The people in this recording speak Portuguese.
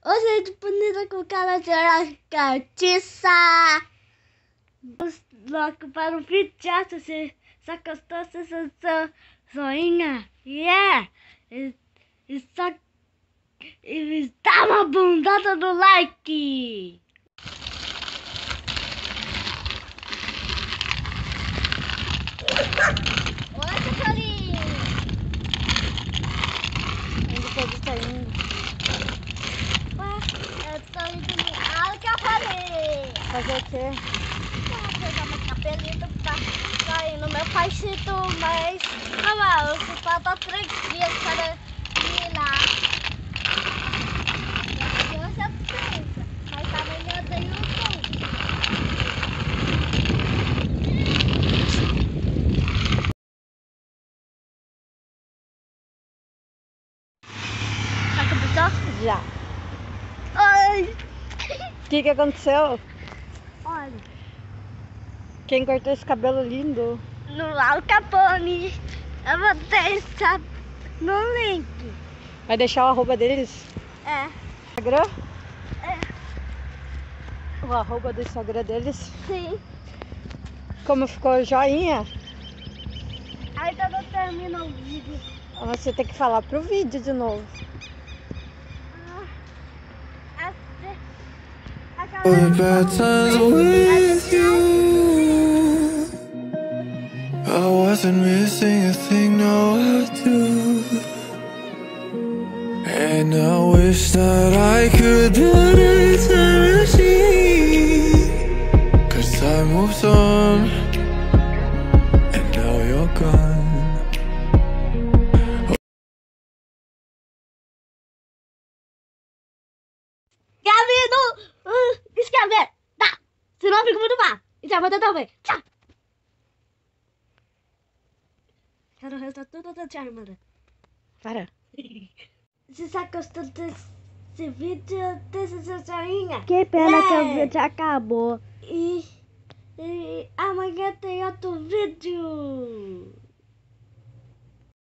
Hoje de bonita com cara de cartiça. Vamos logo para o vídeo. Se gostou, se seu joinha. Yeah! E dá uma bundada no like. Olá, cachorrinho. Depois está indo. Eu tô indo no alcafale. Fazer o quê? Pegar meu cabelito pra sair no meu paizito, mas eu falta 3 dias para ir lá. Eu já pensa, mas amanhã eu tenho um som. Já começou? Já. Ai! O que aconteceu? Olha, Quem cortou esse cabelo lindo? no Al Capone, eu vou deixar no link. Vai deixar o arroba deles? É. Instagram? É. O arroba do Instagram deles? Sim. Como ficou o joinha? Ainda não termina o vídeo. Você tem que falar pro vídeo de novo. All the bad times with you, I wasn't missing a thing, now I do. And I wish that I could build a time machine, 'cause time moves on, and now you're gone. Gavino! Escrever! Tá! Senão eu fico muito má. E já vou tentar ver. Tchau! Quero o resto tudo da tia irmã. Para. Se você gostou desse vídeo, deixa seu joinha. Que pena que o vídeo acabou. E amanhã tem outro vídeo.